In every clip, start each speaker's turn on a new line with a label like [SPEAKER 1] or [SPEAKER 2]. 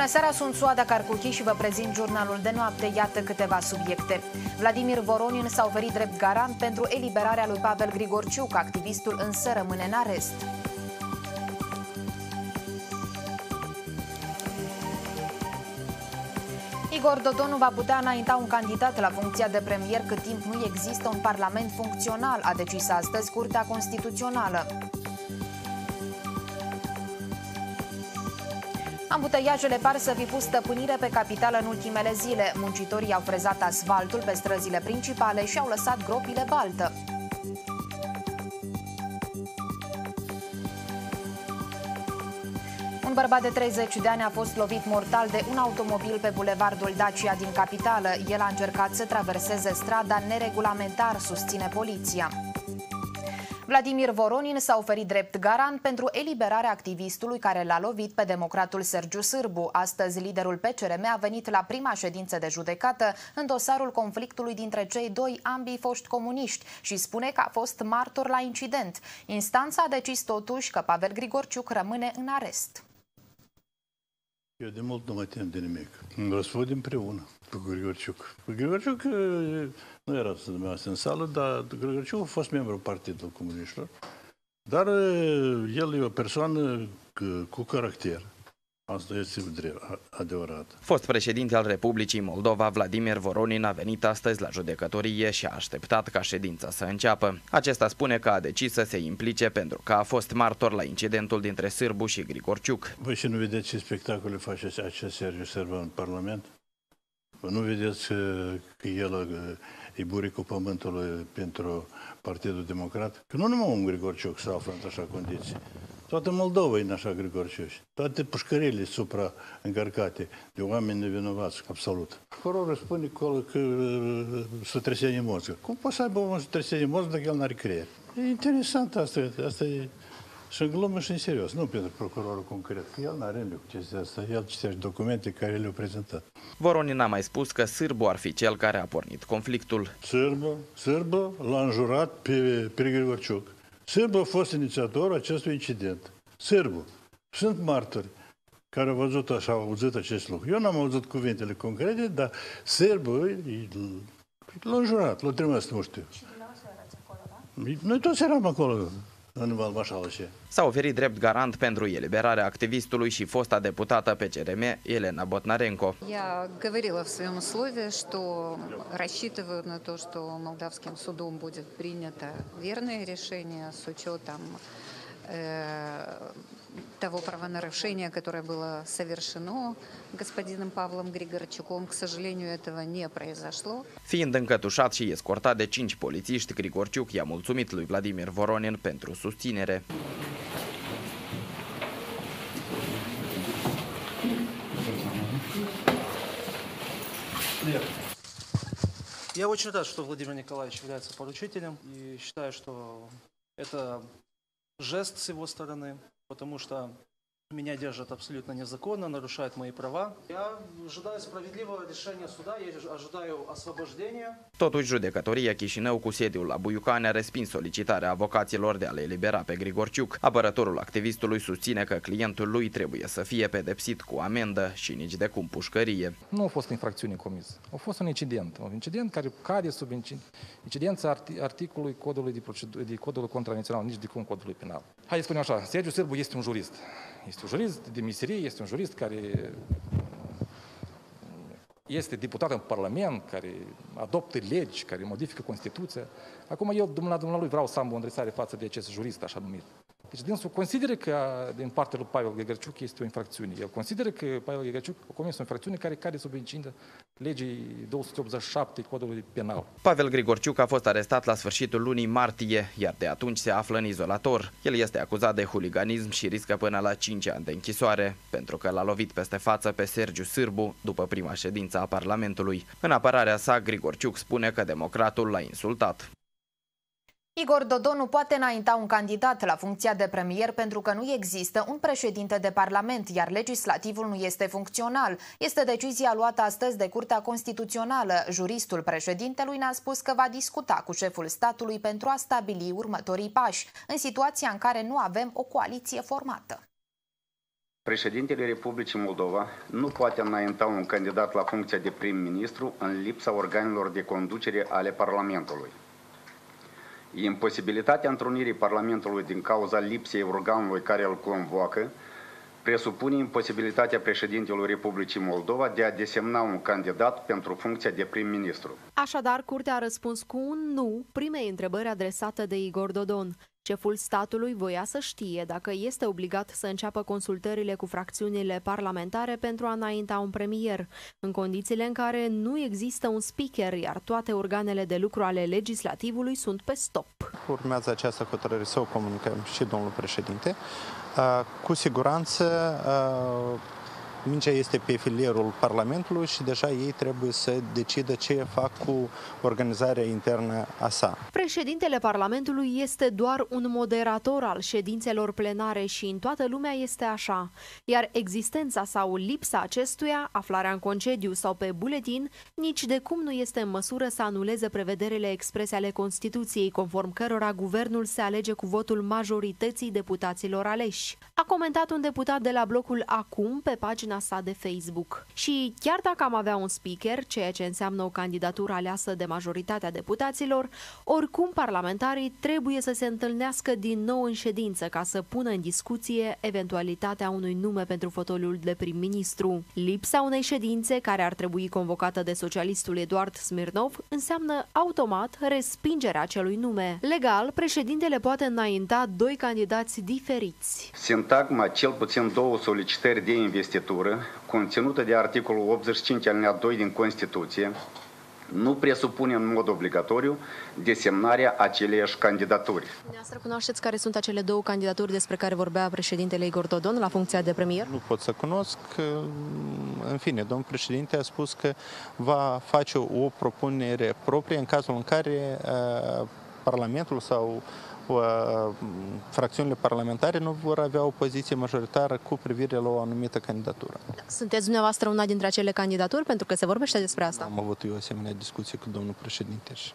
[SPEAKER 1] Bună seara, sunt Suada Carcuchi și vă prezint jurnalul de noapte. Iată câteva subiecte. Vladimir Voronin s-a oferit drept garant pentru eliberarea lui Pavel Grigorciuc. Activistul însă rămâne în arest. Igor Dodon nu va putea înainta un candidat la funcția de premier cât timp nu există un parlament funcțional, a decis astăzi Curtea Constituțională. Ambuteiajele par să fi pus stăpânire pe capitală în ultimele zile. Muncitorii au frezat asfaltul pe străzile principale și au lăsat gropile baltă. Un bărbat de 30 de ani a fost lovit mortal de un automobil pe bulevardul Dacia din capitală. El a încercat să traverseze strada neregulamentar, susține poliția. Vladimir Voronin s-a oferit drept garant pentru eliberarea activistului care l-a lovit pe democratul Sergiu Sârbu. Astăzi, liderul PCRM a venit la prima ședință de judecată în dosarul conflictului dintre cei doi, ambii foști comuniști, și spune că a fost martor la incident. Instanța a decis totuși că Pavel Grigorciuc rămâne în arest.
[SPEAKER 2] Eu de mult nu mă tem de nimic. Răspund împreună cu Grigorciuc. Grigorciuc nu era dumneavoastră în sală, dar Grigorciuc a fost membru Partidului Comuniștilor. Dar el e o persoană cu caracter. Asta este adevărat.
[SPEAKER 3] Fost președinte al Republicii Moldova, Vladimir Voronin a venit astăzi la judecătorie și a așteptat ca ședința să înceapă. Acesta spune că a decis să se implice pentru că a fost martor la incidentul dintre Sârbu și Grigorciuc.
[SPEAKER 2] Voi și nu vedeți ce spectacole face acest Sergiu Sârbu în Parlament? Nu vedeți că el e buricul pământului pentru Partidul Democrat? Că nu numai un Grigorciuc se află în așa condiții. Toată Moldova e în așa Grigorciuc. Toate pușcările supra-încărcate de oameni nevinovați, absolut. Procurorul spune că sotrăsenie mozgă. Cum poate să aibă o sotrăsenie mozgă dacă el n-are creier? E interesant asta e și în glumă și în serios. Nu pentru procurorul concret, că el n-are nimic cu chestia asta. El citește documente care le-au prezentat.
[SPEAKER 3] Voronin a mai spus că Sârbu ar fi cel care a pornit conflictul.
[SPEAKER 2] Sârbu l-a înjurat pe Grigorciuc. Sârbu a fost inițiatorul acestui incident. Sârbu. Sunt martori care au văzut așa, au auzit acest lucru. Eu n-am auzit cuvintele concrete, dar Sârbu l-a înjurat, l-a trimis, nu știu. Și dumneavoastră erați acolo, da? Noi toți eram acolo, în Valmașalășe.
[SPEAKER 3] S-a oferit drept garant pentru eliberarea activistului și fosta deputată PCRM, Elena Botnarenko.
[SPEAKER 4] Я говорила в своем условии, что рассчитываю на то, что молдавским судом будет принято верное решение с учетом того правонарушения, которое было совершено господином Павлом Григорчуком. К сожалению, этого не произошло.
[SPEAKER 3] Fiind încătușat și escortat de 5 polițiști, Grigorciuc i-a mulțumit lui Vladimir Voronin pentru susținere.
[SPEAKER 5] Я очень рад, что Владимир Николаевич является поручителем, и считаю, что это жест с его стороны, потому что меня держат абсолютно незаконно, нарушают мои права. Я ожидаю справедливого решения суда, я ожидаю освобождения.
[SPEAKER 3] Totuși, judecătoria Chișinău cu sediul la Buiucani a respins solicitarea avocaților de a le elibera pe Grigorciuc. Apărătorul activistului susține că clientul lui trebuie să fie pedepsit cu amendă și nici de cum pușcărie.
[SPEAKER 6] Nu a fost infracțiune comisă, a fost un incident care cade sub incidența articolului de codului contravențional, nici de cum codului penal. Hai să spunem așa, Sergiu Sârbu este un jurist. Este un jurist de meserie, este un jurist care este deputat în Parlament, care adoptă legi, care modifică Constituția. Acum eu, dumnealui, vreau să am o îndreptare față de acest jurist, așa numit. Deci dânsul consideră că din partea lui Pavel Grigorciuc este o infracțiune. El consideră că Pavel Grigorciuc a comis o infracțiune care cade sub incidența legii 287 codului penal.
[SPEAKER 3] Pavel Grigorciuc a fost arestat la sfârșitul lunii martie, iar de atunci se află în izolator. El este acuzat de huliganism și riscă până la 5 ani de închisoare, pentru că l-a lovit peste față pe Sergiu Sârbu după prima ședință a Parlamentului. În apărarea sa, Grigorciuc spune că democratul l-a insultat.
[SPEAKER 1] Igor Dodon nu poate înainta un candidat la funcția de premier pentru că nu există un președinte de parlament, iar legislativul nu este funcțional. Este decizia luată astăzi de Curtea Constituțională. Juristul președintelui ne-a spus că va discuta cu șeful statului pentru a stabili următorii pași, în situația în care nu avem o coaliție formată.
[SPEAKER 7] Președintele Republicii Moldova nu poate înainta un candidat la funcția de prim-ministru în lipsa organelor de conducere ale Parlamentului. Imposibilitatea întrunirii Parlamentului din cauza lipsei organului care îl convoacă presupune imposibilitatea președintelui Republicii Moldova de a desemna un candidat pentru funcția de prim-ministru.
[SPEAKER 8] Așadar, Curtea a răspuns cu un nu primei întrebări adresate de Igor Dodon. Șeful statului voia să știe dacă este obligat să înceapă consultările cu fracțiunile parlamentare pentru a înainta un premier, în condițiile în care nu există un speaker, iar toate organele de lucru ale legislativului sunt pe stop.
[SPEAKER 9] Urmează această hotărâre să o comunicăm și domnul președinte. Cu siguranță mingea este pe filierul Parlamentului și deja ei trebuie să decidă ce fac cu organizarea internă a sa.
[SPEAKER 8] Președintele Parlamentului este doar un moderator al ședințelor plenare și în toată lumea este așa, iar existența sau lipsa acestuia, aflarea în concediu sau pe buletin, nici de cum nu este în măsură să anuleze prevederile exprese ale Constituției, conform cărora guvernul se alege cu votul majorității deputaților aleși. A comentat un deputat de la blocul Acum pe pagina sa de Facebook. Și chiar dacă am avea un speaker, ceea ce înseamnă o candidatură aleasă de majoritatea deputaților, oricum parlamentarii trebuie să se întâlnească din nou în ședință ca să pună în discuție eventualitatea unui nume pentru fotoliul de prim-ministru. Lipsa unei ședințe, care ar trebui convocată de socialistul Eduard Smirnov, înseamnă automat respingerea acelui nume. Legal, președintele poate înainta doi candidați diferiți.
[SPEAKER 7] Sintagma cel puțin două solicitări de investitură conținută de articolul 85 alineat 2 din Constituție nu presupune în mod obligatoriu desemnarea aceleiași candidaturi.
[SPEAKER 8] Dumneavoastră cunoașteți care sunt acele două candidaturi despre care vorbea președintele Igor Dodon la funcția de premier?
[SPEAKER 9] Nu pot să cunosc. În fine, domnul președinte a spus că va face o propunere proprie în cazul în care Parlamentul sau fracțiunile parlamentare nu vor avea o poziție majoritară cu privire la o anumită candidatură.
[SPEAKER 8] Sunteți dumneavoastră una dintre acele candidaturi? Pentru că se vorbește despre asta.
[SPEAKER 9] Am avut eu o asemenea discuție cu domnul președinte și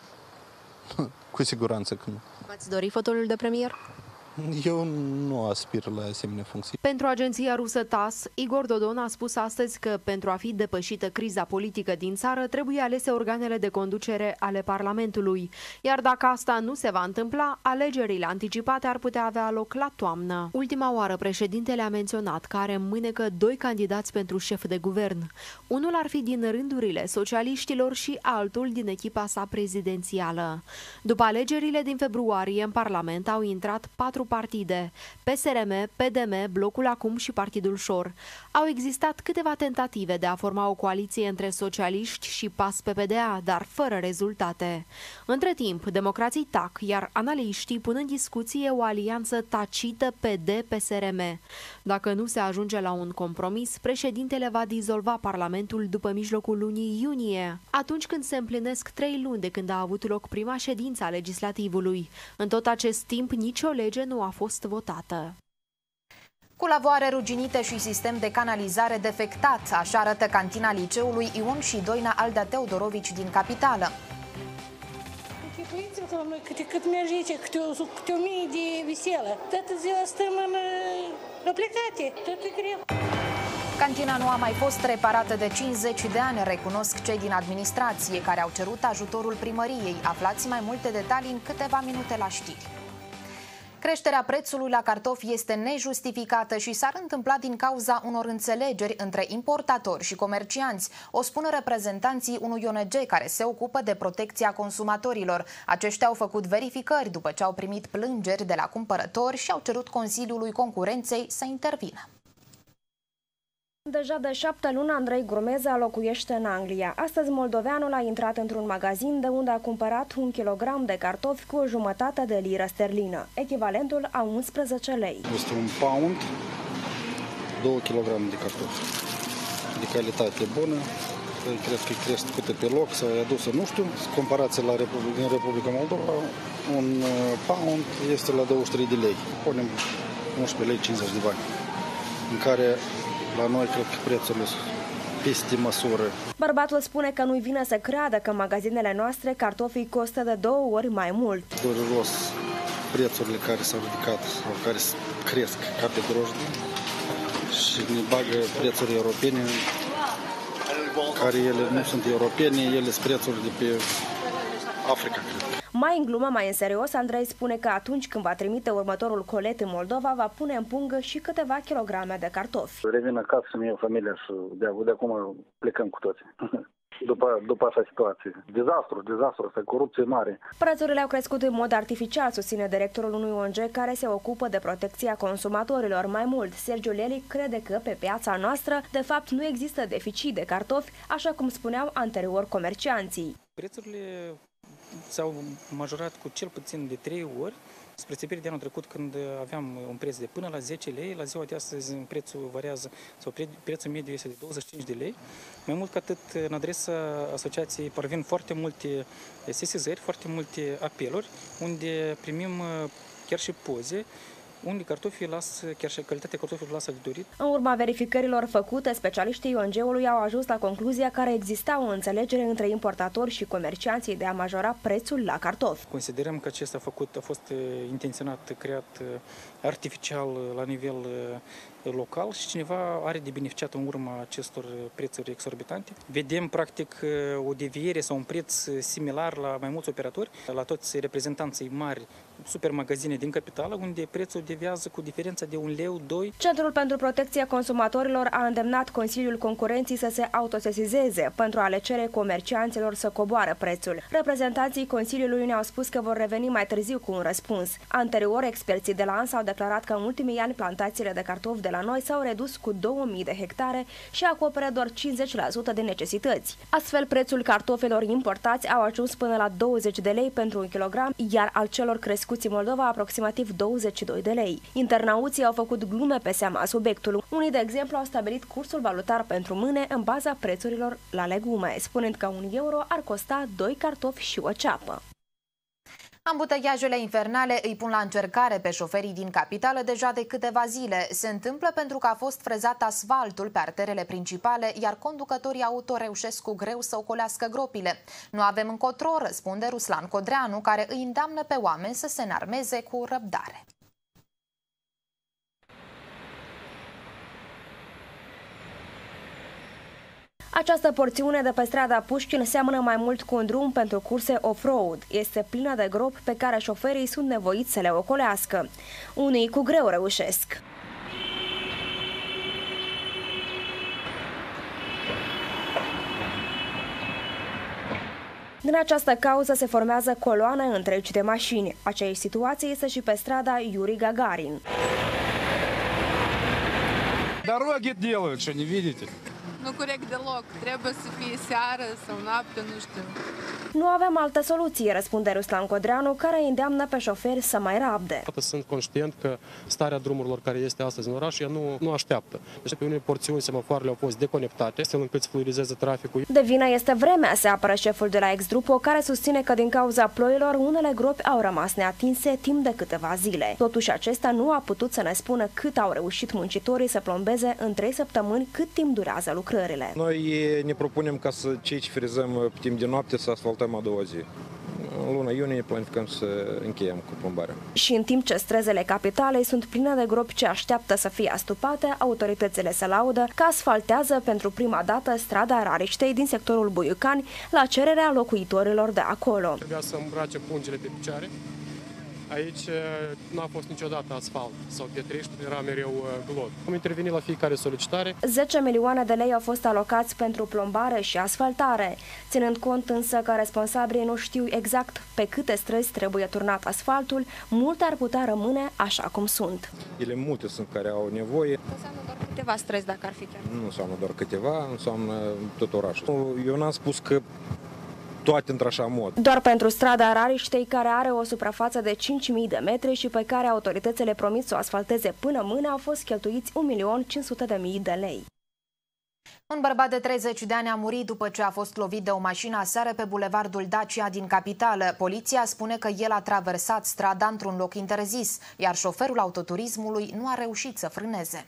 [SPEAKER 9] cu siguranță că nu.
[SPEAKER 8] V-ați dori fotoliul de premier?
[SPEAKER 9] Eu nu aspir la asemenea funcții.
[SPEAKER 8] Pentru agenția rusă TASS, Igor Dodon a spus astăzi că pentru a fi depășită criza politică din țară, trebuie alese organele de conducere ale Parlamentului. Iar dacă asta nu se va întâmpla, alegerile anticipate ar putea avea loc la toamnă. Ultima oară, președintele a menționat că are în mânecă doi candidați pentru șef de guvern. Unul ar fi din rândurile socialiștilor și altul din echipa sa prezidențială. După alegerile din februarie, în Parlament au intrat 4 partide, PSRM, PDM, Blocul Acum și Partidul Șor. Au existat câteva tentative de a forma o coaliție între socialiști și PAS-PPDA, dar fără rezultate. Între timp, democrații tac, iar analiștii pun în discuție o alianță tacită PD-PSRM. Dacă nu se ajunge la un compromis, președintele va dizolva Parlamentul după mijlocul lunii iunie, atunci când se împlinesc 3 luni de când a avut loc prima ședință a legislativului. În tot acest timp, nicio lege nu a fost votată.
[SPEAKER 1] Culavoare ruginite și sistem de canalizare defectat, așa arătă cantina liceului Ion și Doina Aldea Teodorovici din capitală.
[SPEAKER 10] Cât merge, câte 1000 de viselă. Toată ziua stăm aplicate, tot e greu.
[SPEAKER 1] Cantina nu a mai fost reparată de 50 de ani, recunosc cei din administrație, care au cerut ajutorul primăriei. Aflați mai multe detalii în câteva minute la știri. Creșterea prețului la cartofi este nejustificată și s-ar întâmpla din cauza unor înțelegeri între importatori și comercianți, o spun reprezentanții unui ONG care se ocupă de protecția consumatorilor. Aceștia au făcut verificări după ce au primit plângeri de la cumpărători și au cerut Consiliului Concurenței să intervină.
[SPEAKER 11] Deja de 7 luni, Andrei Grumeza locuiește în Anglia. Astăzi, moldoveanul a intrat într-un magazin de unde a cumpărat 1 kilogram de cartofi cu 1/2 de liră sterlină, echivalentul a 11 lei.
[SPEAKER 12] Este un pound, 2 kg de cartofi, de calitate bună, cred că e crescută pe loc sau e adusă, nu știu, comparație la din Republica Moldova, un pound este la 23 de lei, punem 11 lei 50 de bani, în care la noi cred că prețurile sunt peste măsură.
[SPEAKER 11] Bărbatul spune că nu-i vine să creadă că în magazinele noastre cartofii costă de 2 ori mai mult.
[SPEAKER 12] Dureros prețurile care s-au ridicat sau care cresc categoric și ne bagă prețuri europene, care ele nu sunt europene, ele sunt prețuri de pe Africa, cred.
[SPEAKER 11] Mai în glumă, mai în serios, Andrei spune că atunci când va trimite următorul colet în Moldova, va pune în pungă și câteva kilograme de cartofi.
[SPEAKER 12] Revin acasă să-mi iau familia și de acum plecăm cu toții. După așa situație. Dezastru, asta corupție mare.
[SPEAKER 11] Prețurile au crescut în mod artificial, susține directorul unui ONG care se ocupă de protecția consumatorilor. Mai mult, Sergiu Lelic crede că pe piața noastră, de fapt, nu există deficit de cartofi, așa cum spuneau anterior comercianții.
[SPEAKER 13] Prețurile s-au majorat cu cel puțin de 3 ori, spre deosebire de anul trecut, când aveam un preț de până la 10 lei, la ziua de astăzi prețul variază, sau prețul mediu este de 25 de lei. Mai mult ca atât, în adresa asociației parvin foarte multe sesizări, foarte multe apeluri, unde primim chiar și poze, unde cartofii lasă, chiar și calitatea cartofilor lasă de dorit.
[SPEAKER 11] În urma verificărilor făcute, specialiștii ONG-ului au ajuns la concluzia că exista o înțelegere între importatori și comercianții de a majora prețul la cartofi.
[SPEAKER 13] Considerăm că acesta a fost intenționat, creat artificial la nivel local și cineva are de beneficiat în urma acestor prețuri exorbitante. Vedem practic o deviere sau un preț similar la mai mulți operatori, la toți reprezentanții mari, supermagazine din capitală, unde prețul deviază cu diferența de 1 leu, 2.
[SPEAKER 11] Centrul pentru Protecția Consumatorilor a îndemnat Consiliul Concurenței să se autosesizeze pentru a le cere comercianților să coboară prețul. Reprezentanții Consiliului ne-au spus că vor reveni mai târziu cu un răspuns. Anterior, experții de la ANS au declarat că în ultimii ani plantațiile de cartofi de la noi s-au redus cu 2000 de hectare și acoperă doar 50% de necesități. Astfel, prețul cartofilor importați au ajuns până la 20 de lei pentru 1 kilogram, iar al celor crescuți în Moldova aproximativ 22 de lei. Internauții au făcut glume pe seama subiectului. Unii, de exemplu, au stabilit cursul valutar pentru mâine în baza prețurilor la legume, spunând că 1 euro ar costa 2 cartofi și o ceapă.
[SPEAKER 1] Ambuteiajele infernale îi pun la încercare pe șoferii din capitală deja de câteva zile. Se întâmplă pentru că a fost frezat asfaltul pe arterele principale, iar conducătorii auto reușesc cu greu să ocolească gropile. Nu avem încotro, răspunde Ruslan Codreanu, care îi îndeamnă pe oameni să se înarmeze cu răbdare.
[SPEAKER 11] Această porțiune de pe strada Pușkin seamănă mai mult cu un drum pentru curse off-road. Este plină de gropi pe care șoferii sunt nevoiți să le ocolească. Unii cu greu reușesc. Din această cauză se formează coloane întregi de mașini. Aceeași situație este și pe strada Yuri Gagarin.
[SPEAKER 14] Dorogi делают, что не видите?
[SPEAKER 15] Nu corect deloc. Trebuie să fie seară sau noapte, nu știu.
[SPEAKER 11] Nu avem altă soluție, răspunde Ruslan Codreanu, care îndeamnă pe șoferi să mai rabde.
[SPEAKER 16] Sunt conștient că starea drumurilor care este astăzi în oraș nu așteaptă. Deci pe unele porțiuni semafoarele au fost deconectate, astfel încât să fluidizeze traficul.
[SPEAKER 11] De vină este vremea, se apără șeful de la Ex-Grupo, care susține că din cauza ploilor unele gropi au rămas neatinse timp de câteva zile. Totuși acesta nu a putut să ne spună cât au reușit muncitorii să plombeze în 3 săptămâni, cât timp durează lucrările.
[SPEAKER 17] Noi ne propunem ca să cei ce frizăm timp de noapte să asfaltăm a doua zi. În luna iunie planificăm să încheiem cu plombarea.
[SPEAKER 11] Și în timp ce străzile capitalei sunt pline de gropi ce așteaptă să fie astupate, autoritățile se laudă că asfaltează pentru prima dată strada Rariștei din sectorul Buiucani la cererea locuitorilor de acolo.
[SPEAKER 16] Trebuia să îmbrace pungile pe picioare. Aici nu a fost niciodată asfalt sau pietriști, era mereu glod. Am intervenit la fiecare solicitare. 10
[SPEAKER 11] milioane de lei au fost alocați pentru plombare și asfaltare, ținând cont însă că responsabilii nu știu exact pe câte străzi trebuie turnat asfaltul, multe ar putea rămâne așa cum sunt.
[SPEAKER 17] Ele multe sunt care au nevoie.
[SPEAKER 11] Înseamnă doar câteva străzi, dacă ar fi chiar.
[SPEAKER 17] Nu înseamnă doar câteva, înseamnă tot orașul. Eu n-am spus că toate într-așa mod.
[SPEAKER 11] Doar pentru strada Rariștei, care are o suprafață de 5.000 de metri și pe care autoritățile promit să o asfalteze până mâine, au fost cheltuiți 1.500.000 de lei.
[SPEAKER 1] Un bărbat de 30 de ani a murit după ce a fost lovit de o mașină aseară pe bulevardul Dacia din capitală. Poliția spune că el a traversat strada într-un loc interzis, iar șoferul autoturismului nu a reușit să frâneze.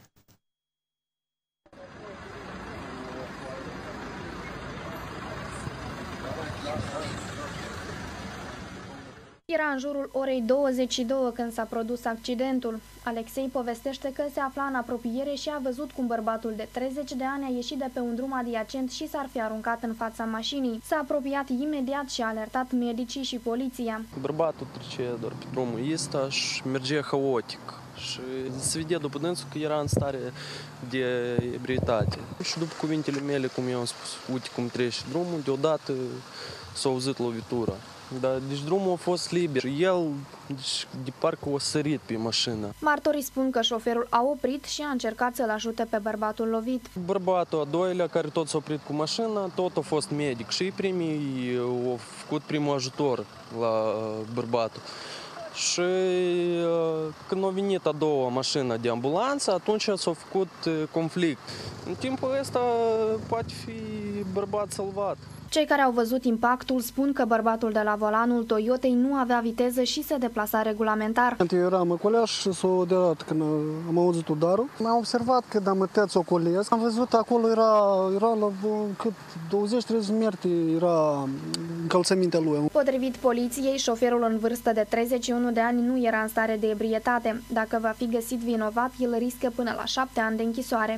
[SPEAKER 18] Era în jurul orei 22 când s-a produs accidentul.
[SPEAKER 11] Alexei povestește că se afla în apropiere și a văzut cum bărbatul de 30 de ani a ieșit de pe un drum adiacent și s-ar fi aruncat în fața mașinii. S-a apropiat imediat și a alertat medicii și poliția.
[SPEAKER 18] Bărbatul trecea doar pe drumul ăsta și mergea haotic. Și se vedea după dânsul că era în stare de ebrietate. Și după cuvintele mele, cum eu am spus, uite cum trece drumul, deodată s-a auzit lovitura. Dar, deci drumul a fost liber. El, deci, de parcă a sărit pe mașină.
[SPEAKER 11] Martorii spun că șoferul a oprit și a încercat să-l ajute pe bărbatul lovit.
[SPEAKER 18] Bărbatul a doilea, care tot s-a oprit cu mașina, tot a fost medic și primii au făcut primul ajutor la bărbatul. Și când a venit a doua mașină de ambulanță, atunci s-a făcut conflict. În timpul ăsta poate fi bărbat salvat.
[SPEAKER 11] Cei care au văzut impactul spun că bărbatul de la volanul Toyotei nu avea viteză și se deplasa regulamentar.
[SPEAKER 19] Eu eram acolo și s-a derat când am auzit udarul. Am observat că am tăiat să ocolesc. Am văzut acolo era la cât 20-30 metri era încălțămintea lui.
[SPEAKER 11] Potrivit poliției, șoferul în vârstă de 31 de ani nu era în stare de ebrietate. Dacă va fi găsit vinovat, el riscă până la 7 ani de închisoare.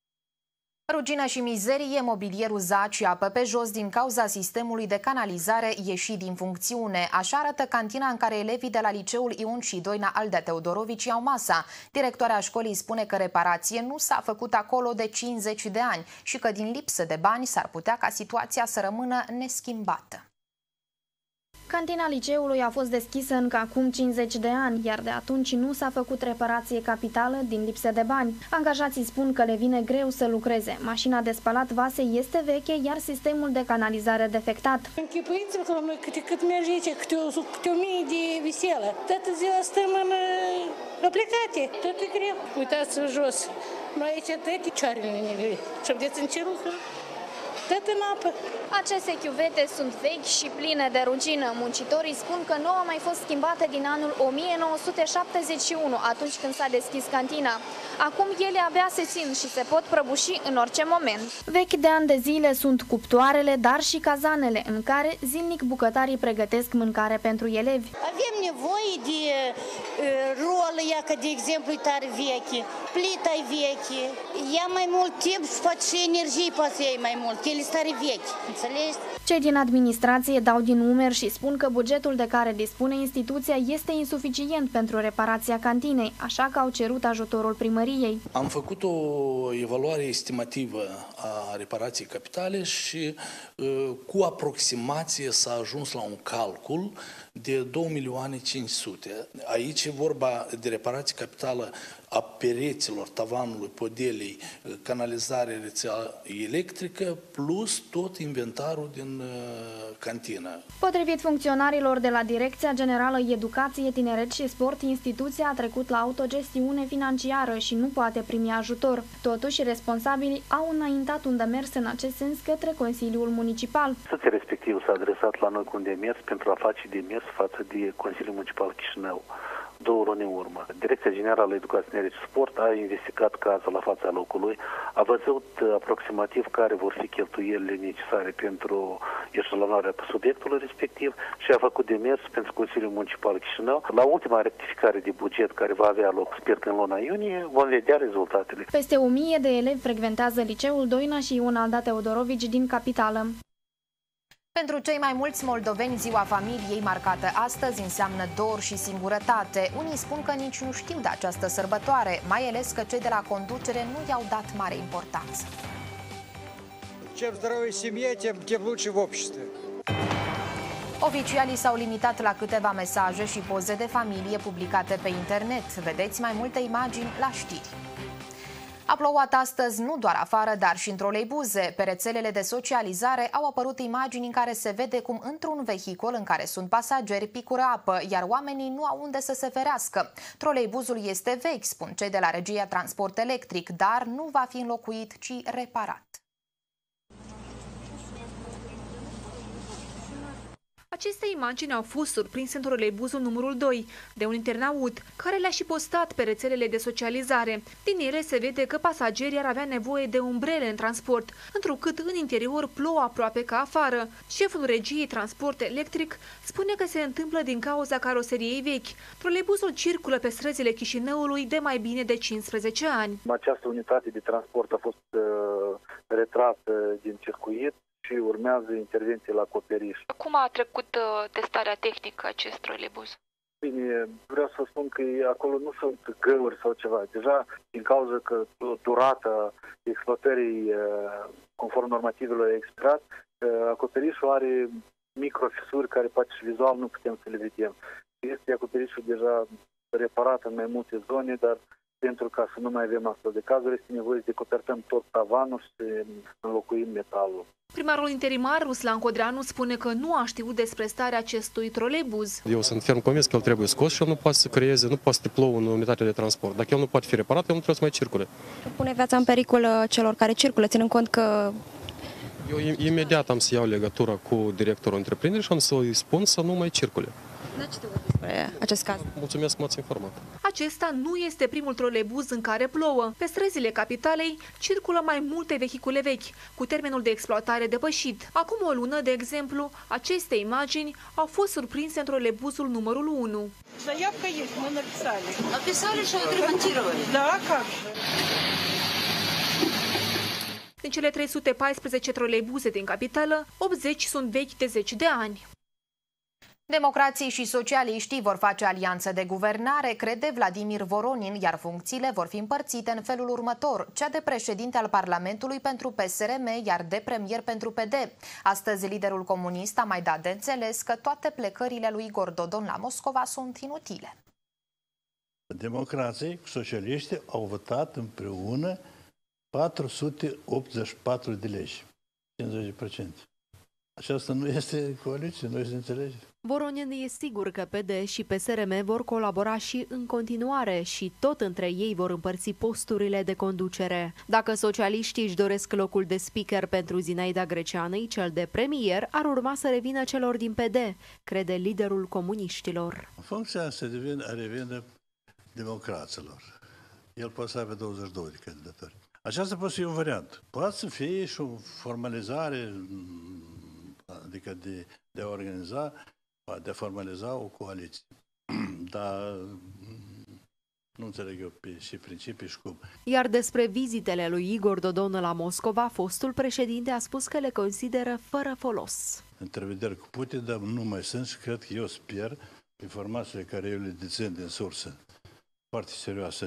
[SPEAKER 1] Rugină și mizerie, mobilierul zac și apă pe jos din cauza sistemului de canalizare ieșit din funcțiune. Așa arată cantina în care elevii de la liceul Ion și Doina Aldea Teodorovici iau masa. Directoarea școlii spune că reparație nu s-a făcut acolo de 50 de ani și că din lipsă de bani s-ar putea ca situația să rămână neschimbată.
[SPEAKER 11] Cantina liceului a fost deschisă încă acum 50 de ani, iar de atunci nu s-a făcut reparație capitală din lipsă de bani. Angajații spun că le vine greu să lucreze. Mașina de spălat vase este veche, iar sistemul de canalizare defectat.
[SPEAKER 10] Închipuiți-vă că la noi cât merge aici, câte 1000 de viselă. Toată ziua stăm la plecate, tot e greu. Uitați-vă jos. Noi aici toate cioarele ne și vedeți în cerucă. Tot în apă.
[SPEAKER 11] Aceste chiuvete sunt vechi și pline de rugină. Muncitorii spun că nu au mai fost schimbate din anul 1971, atunci când s-a deschis cantina. Acum ele abia se țin și se pot prăbuși în orice moment. Vechi de ani de zile sunt cuptoarele, dar și cazanele, în care zilnic bucătarii pregătesc mâncare pentru elevi.
[SPEAKER 10] Avem nevoie de rolă, ca de exemplu, e tare veche, plita e veche, ia mai mult timp și poate și energie poate să iei mai mult. Ele stare vechi, înțelegi?
[SPEAKER 11] Cei din administrație dau din umeri și spun că bugetul de care dispune instituția este insuficient pentru reparația cantinei, așa că au cerut ajutorul primăriei.
[SPEAKER 20] Am făcut o evaluare estimativă a reparației capitale și cu aproximație s-a ajuns la un calcul de 2.500.000. Aici e vorba de reparație capitală a pereților, tavanului, podelei, canalizare, rețea electrică, plus tot inventarul din cantină.
[SPEAKER 11] Potrivit funcționarilor de la Direcția Generală Educație, Tineret și Sport, instituția a trecut la autogestiune financiară și nu poate primi ajutor. Totuși, responsabilii au înaintat un demers în acest sens către Consiliul Municipal.
[SPEAKER 21] Instituția respectivă s-a adresat la noi cu un demers pentru a face demers față de Consiliul Municipal Chișinău. 2 luni în urmă. Direcția Generală Educație, Tineret și Sport a investigat cazul la fața locului, a văzut aproximativ care vor fi cheltuielile necesare pentru eșalonarea subiectului respectiv și a făcut demers pentru Consiliul Municipal Chișinău. La ultima rectificare de buget care va avea loc, sper că în luna iunie, vom vedea rezultatele.
[SPEAKER 11] Peste 1000 de elevi frecventează liceul Doina și Ion Aldea Teodorovici din capitală.
[SPEAKER 1] Pentru cei mai mulți moldoveni, ziua familiei marcată astăzi înseamnă dor și singurătate. Unii spun că nici nu știu de această sărbătoare, mai ales că cei de la conducere nu i-au dat mare importanță.
[SPEAKER 22] Чем здоровее семья, тем лучше в обществе.
[SPEAKER 1] Oficialii s-au limitat la câteva mesaje și poze de familie publicate pe internet. Vedeți mai multe imagini la știri. A plouat astăzi nu doar afară, dar și în troleibuze. Pe rețelele de socializare au apărut imagini în care se vede cum într-un vehicul în care sunt pasageri picură apă, iar oamenii nu au unde să se ferească. Troleibuzul este vechi, spun cei de la Regia Transport Electric, dar nu va fi înlocuit, ci reparat.
[SPEAKER 2] Aceste imagini au fost surprinse în troleibuzul numărul 2 de un internaut, care le-a și postat pe rețelele de socializare. Din ele se vede că pasagerii ar avea nevoie de umbrele în transport, întrucât în interior plouă aproape ca afară. Șeful regiei Transport Electric spune că se întâmplă din cauza caroseriei vechi. Troleibuzul circulă pe străzile Chișinăului de mai bine de 15 ani.
[SPEAKER 21] Această unitate de transport a fost retrasă din circuit și urmează intervenție la Acoperiș.
[SPEAKER 2] Cum a trecut testarea tehnică acest troleibuz?
[SPEAKER 21] Bine, vreau să spun că acolo nu sunt găuri sau ceva. Deja, din cauza că durata exploatării conform normativelor a expirat, Acoperișul are microfisuri care poate și vizual nu putem să le vedem. Este acoperișul deja reparat în mai multe zone, dar pentru ca să nu mai avem astfel de cazuri, este nevoie să decopertăm tot tavanul și să înlocuim metalul.
[SPEAKER 2] Primarul interimar, Ruslan Codreanu, spune că nu a știut despre starea acestui troleibuz.
[SPEAKER 16] Eu sunt ferm convins că el trebuie scos și el nu poate să creeze, nu poate să plouă în unitate de transport. Dacă el nu poate fi reparat, el nu trebuie să mai circule.
[SPEAKER 11] Pune viața în pericol celor care circulă, ținând cont că...
[SPEAKER 16] Eu imediat am să iau legătura cu directorul întreprinderii și am să îi spun să nu mai circule.
[SPEAKER 11] N-ați știut despre acest caz?
[SPEAKER 16] Mulțumesc că m-ați informat.
[SPEAKER 2] Acesta nu este primul troleibuz în care plouă. Pe străzile capitalei circulă mai multe vehicule vechi, cu termenul de exploatare depășit. Acum o lună, de exemplu, aceste imagini au fost surprinse în troleibuzul numărul 1.
[SPEAKER 10] Заявка есть, мы написали.
[SPEAKER 4] Написали, что отремонтировали?
[SPEAKER 10] Да, как же.
[SPEAKER 2] Din cele 314 troleibuze din capitală, 80 sunt vechi de 10 de ani.
[SPEAKER 1] Democrații și socialiștii vor face alianță de guvernare, crede Vladimir Voronin, iar funcțiile vor fi împărțite în felul următor: cea de președinte al Parlamentului pentru PSRM, iar de premier pentru PD. Astăzi, liderul comunist a mai dat de înțeles că toate plecările lui Igor Dodon la Moscova sunt inutile.
[SPEAKER 23] Democrații și socialiștii au votat împreună 484 de legi, 50%. Aceasta nu este coaliție, nu este înțelegere.
[SPEAKER 8] Voronin e sigur că PD și PSRM vor colabora și în continuare și tot între ei vor împărți posturile de conducere. Dacă socialiștii își doresc locul de speaker pentru Zinaida Greceanei, cel de premier ar urma să revină celor din PD, crede liderul comuniștilor.
[SPEAKER 23] Funcția se revine democraților. El poate să aibă 22 de candidatori. Aceasta poate fi un variant. Poate să fie și o formalizare, adică de a organiza, de a formaliza o coaliție. Dar nu înțeleg eu pe și principii și cum.
[SPEAKER 8] Iar despre vizitele lui Igor Dodon la Moscova, fostul președinte a spus că le consideră fără folos.
[SPEAKER 23] Întrevederi cu Putin, dar nu mai sunt și cred că eu sper informațiile care eu le dețin din sursă foarte serioasă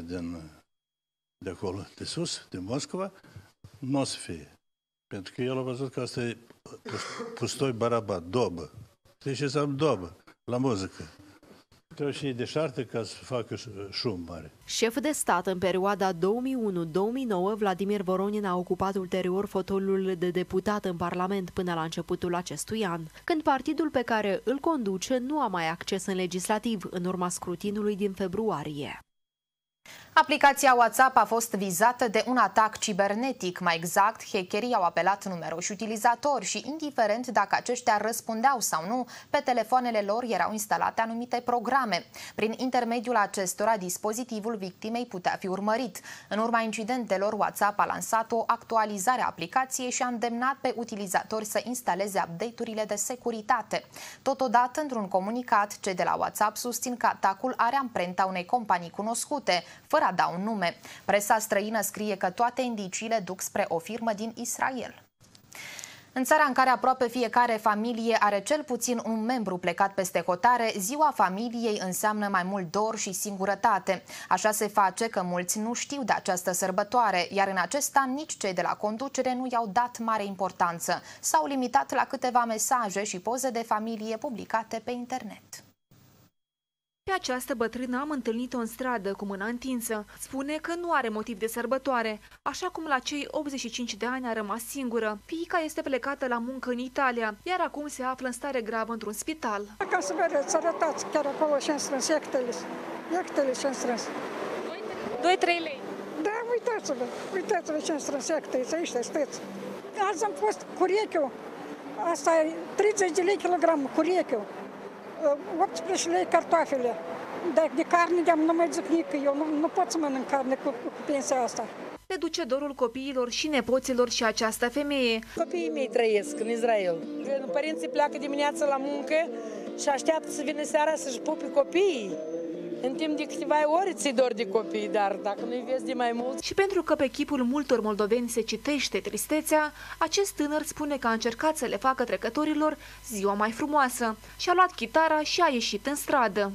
[SPEAKER 23] de acolo, de sus, de Moscova, nu o să fie. Pentru că el a văzut că asta e pustoi barabat, dobă. Știi ce înseamnă dobă? La muzică. Trebuie și deșartă ca să facă șum mare.
[SPEAKER 8] Șef de stat în perioada 2001-2009, Vladimir Voronin a ocupat ulterior fotoliul de deputat în Parlament până la începutul acestui an, când partidul pe care îl conduce nu a mai acces în legislativ în urma scrutinului din februarie.
[SPEAKER 1] Aplicația WhatsApp a fost vizată de un atac cibernetic. Mai exact, hackerii au apelat numeroși utilizatori și, indiferent dacă aceștia răspundeau sau nu, pe telefoanele lor erau instalate anumite programe. Prin intermediul acestora, dispozitivul victimei putea fi urmărit. În urma incidentelor, WhatsApp a lansat o actualizare a aplicației și a îndemnat pe utilizatori să instaleze update-urile de securitate. Totodată, într-un comunicat, cei de la WhatsApp susțin că atacul are amprenta unei companii cunoscute, fără a da un nume. Presa străină scrie că toate indiciile duc spre o firmă din Israel. În țara în care aproape fiecare familie are cel puțin un membru plecat peste hotare, ziua familiei înseamnă mai mult dor și singurătate. Așa se face că mulți nu știu de această sărbătoare, iar în acest an nici cei de la conducere nu i-au dat mare importanță. S-au limitat la câteva mesaje și poze de familie publicate pe internet.
[SPEAKER 2] Pe această bătrână am întâlnit-o în stradă cu mâna întinsă. Spune că nu are motiv de sărbătoare, așa cum la cei 85 de ani a rămas singură. Fiica este plecată la muncă în Italia, iar acum se află în stare gravă într-un spital.
[SPEAKER 10] Ca să vedeți, să arătați chiar acolo și-am strâns iactele și-am strâns.
[SPEAKER 2] 2-3 lei.
[SPEAKER 10] Da, uitați-vă ce-am strâns iactele, aici, stați. Azi am fost cu urechiul Asta e 30 de lei kilogramul curechiul, 18 lei cartofele. Dacă de carne de-am nu mai zic nică, eu nu pot să mănânc carne cu pensia asta.
[SPEAKER 2] Le duce dorul copiilor și nepoților și această femeie.
[SPEAKER 3] Copiii mei trăiesc în Israel. Părinții pleacă dimineața la muncă și așteaptă să vină seara să-și pupe copiii. În timp de câteva ore ți-i dor de copii, dar dacă nu-i vezi de mai mult...
[SPEAKER 2] Și pentru că pe chipul multor moldoveni se citește tristețea, acest tânăr spune că a încercat să le facă trecătorilor ziua mai frumoasă. Și-a luat chitara și a ieșit în stradă.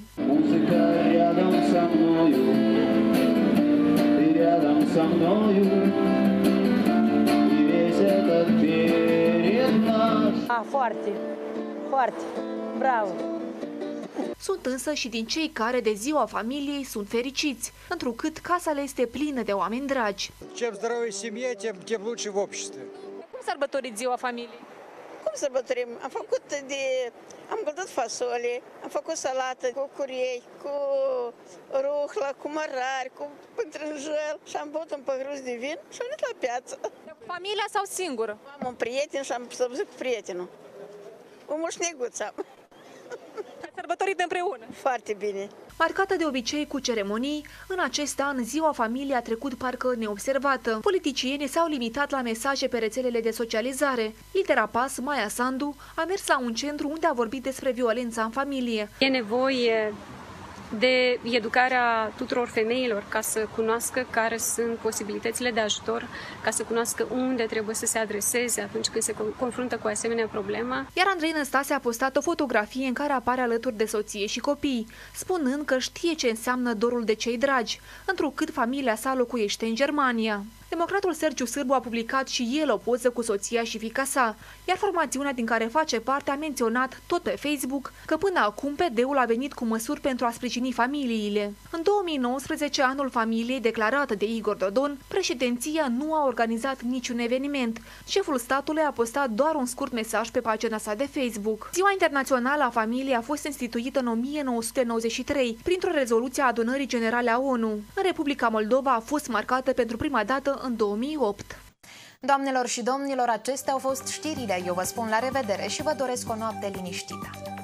[SPEAKER 3] Foarte, foarte, bravo!
[SPEAKER 2] Sunt însă și din cei care de ziua familiei sunt fericiți, întrucât casa le este plină de oameni dragi.
[SPEAKER 22] Чем здоровее семье, тем лучше в обществе.
[SPEAKER 2] Cum sărbătoriți ziua familiei?
[SPEAKER 4] Cum sărbătorim? Am gătit fasole, am făcut salată cu curei, cu ruhla, cu mărari, cu pătrânjel și am băut un păhăruț de vin și am venit la piață.
[SPEAKER 2] Familia sau singură?
[SPEAKER 4] Am un prieten și am sărbătorit cu prietenul. Un moșneguț am.
[SPEAKER 2] Ați sărbătorit împreună?
[SPEAKER 4] Foarte bine.
[SPEAKER 2] Marcată de obicei cu ceremonii, în acest an ziua familiei a trecut parcă neobservată. Politicienii s-au limitat la mesaje pe rețelele de socializare. Lidera PAS, Maia Sandu, a mers la un centru unde a vorbit despre violența în familie.
[SPEAKER 5] E nevoie de educarea tuturor femeilor ca să cunoască care sunt posibilitățile de ajutor, ca să cunoască unde trebuie să se adreseze atunci când se confruntă cu asemenea problemă.
[SPEAKER 2] Iar Andrei Năstase a postat o fotografie în care apare alături de soție și copii, spunând că știe ce înseamnă dorul de cei dragi, întrucât familia sa locuiește în Germania. Democratul Sergiu Sârbu a publicat și el o poză cu soția și fiica sa, iar formațiunea din care face parte a menționat tot pe Facebook că până acum PD-ul a venit cu măsuri pentru a sprijini familiile. În 2019, anul familiei declarată de Igor Dodon, președinția nu a organizat niciun eveniment. Șeful statului a postat doar un scurt mesaj pe pagina sa de Facebook. Ziua Internațională a Familiei a fost instituită în 1993 printr-o rezoluție a Adunării Generale a ONU. În Republica Moldova a fost marcată pentru prima dată în 2008.
[SPEAKER 1] Doamnelor și domnilor, acestea au fost știrile. Eu vă spun la revedere și vă doresc o noapte liniștită.